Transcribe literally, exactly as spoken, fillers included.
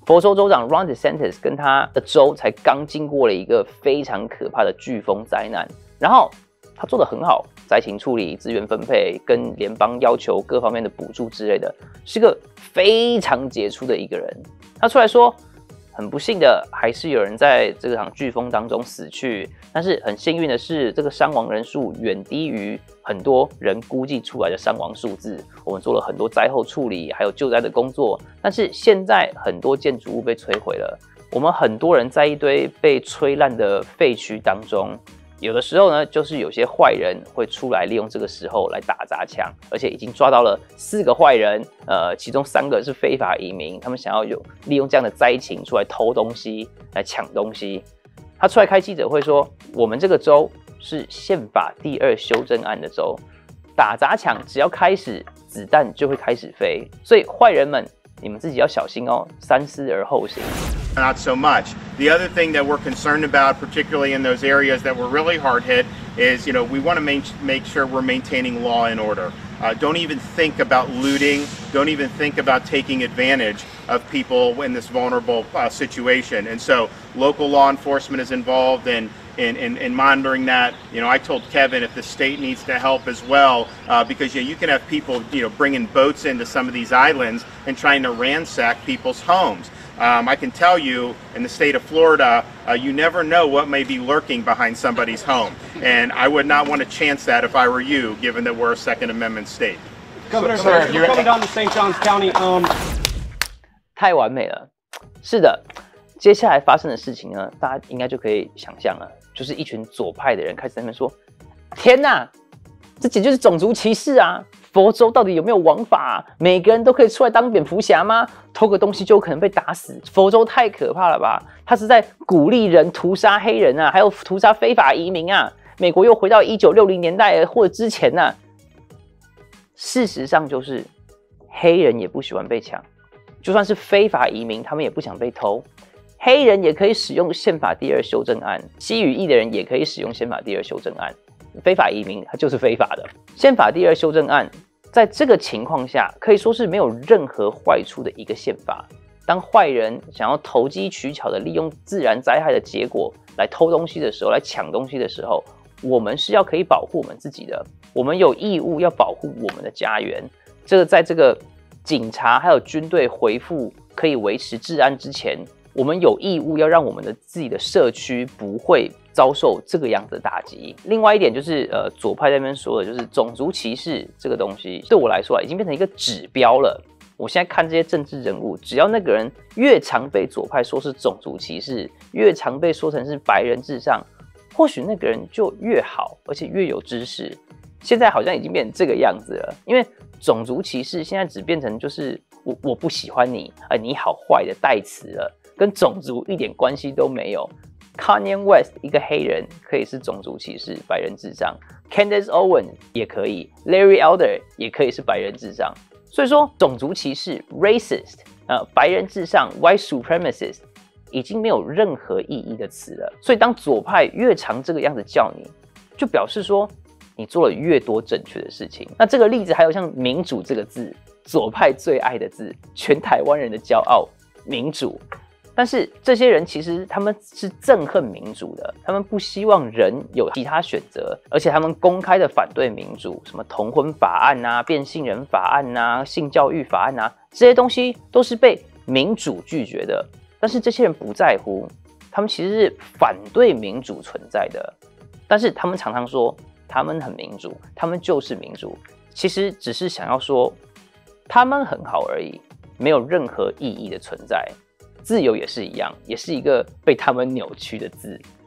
佛州州长 Ron DeSantis 跟他的州才刚经过了一个非常可怕的飓风灾难，然后他做得很好，灾情处理、资源分配、跟联邦要求各方面的补助之类的，是个非常杰出的一个人。他出来说，很不幸的，还是有人在这场飓风当中死去，但是很幸运的是，这个伤亡人数远低于很多人估计出来的伤亡数字。我们做了很多灾后处理，还有救灾的工作，但是现在很多建筑物被摧毁了。我们很多人在一堆被吹烂的废墟当中，有的时候呢，就是有些坏人会出来利用这个时候来打砸抢，而且已经抓到了四个坏人，呃，其中三个是非法移民，他们想要有利用这样的灾情出来偷东西、来抢东西。他出来开记者会说，我们这个州是宪法第二修正案的州，打砸抢只要开始，子弹就会开始飞，所以坏人们，你们自己要小心哦，三思而后行。 Not so much. The other thing that we're concerned about, particularly in those areas that were really hard hit, is, you know, we want to make, make sure we're maintaining law and order. Uh, don't even think about looting. Don't even think about taking advantage of people in this vulnerable uh, situation. And so local law enforcement is involved in In, in, in monitoring that. You know, I told Kevin if the state needs to help as well, uh, because you know, you can have people, you know, bringing boats into some of these islands and trying to ransack people's homes. Um, I can tell you, in the state of Florida, uh, you never know what may be lurking behind somebody's home, and I would not want to chance that if I were you, given that we're a Second Amendment state. Governor, so, sir, you're coming down to Saint Johns County. Um, 太完美了，是的。接下来发生的事情呢，大家应该就可以想象了，就是一群左派的人开始在那边说：“天哪，这简直就是种族歧视啊！佛州到底有没有王法啊？每个人都可以出来当蝙蝠侠吗？偷个东西就有可能被打死？佛州太可怕了吧！他是在鼓励人屠杀黑人啊，还有屠杀非法移民啊！美国又回到一九六零年代或者之前呢、啊？事实上就是，黑人也不喜欢被抢，就算是非法移民，他们也不想被偷。”黑人也可以使用宪法第二修正案，西语裔的人也可以使用宪法第二修正案，非法移民它就是非法的。宪法第二修正案在这个情况下可以说是没有任何坏处的一个宪法。当坏人想要投机取巧的利用自然灾害的结果来偷东西的时候，来抢东西的时候，我们是要可以保护我们自己的，我们有义务要保护我们的家园。这个在这个警察还有军队回复可以维持治安之前，我们有义务要让我们的自己的社区不会遭受这个样子的打击。另外一点就是，呃，左派在那边说的就是种族歧视这个东西，对我来说啊，已经变成一个指标了。我现在看这些政治人物，只要那个人越常被左派说是种族歧视，越常被说成是白人至上，或许那个人就越好，而且越有知识。现在好像已经变成这个样子了，因为种族歧视现在只变成就是我我不喜欢你，呃，你好坏的代词了。跟种族一点关系都没有。Kanye West 一个黑人可以是种族歧视，白人至上。Candace Owens 也可以 ，Larry Elder 也可以是白人至上。所以说，种族歧视 （racist） 呃，白人至上 （white supremacist） 已经没有任何意义的词了。所以当左派越常这个样子叫你，就表示说你做了越多正确的事情。那这个例子还有像民主这个字，左派最爱的字，全台湾人的骄傲，民主。但是这些人其实他们是憎恨民主的，他们不希望人有其他选择，而且他们公开的反对民主，什么同婚法案啊、变性人法案啊、性教育法案啊，这些东西都是被民主拒绝的。但是这些人不在乎，他们其实是反对民主存在的，但是他们常常说他们很民主，他们就是民主，其实只是想要说他们很好而已，没有任何意义的存在。自由也是一样，也是一个被他们扭曲的字。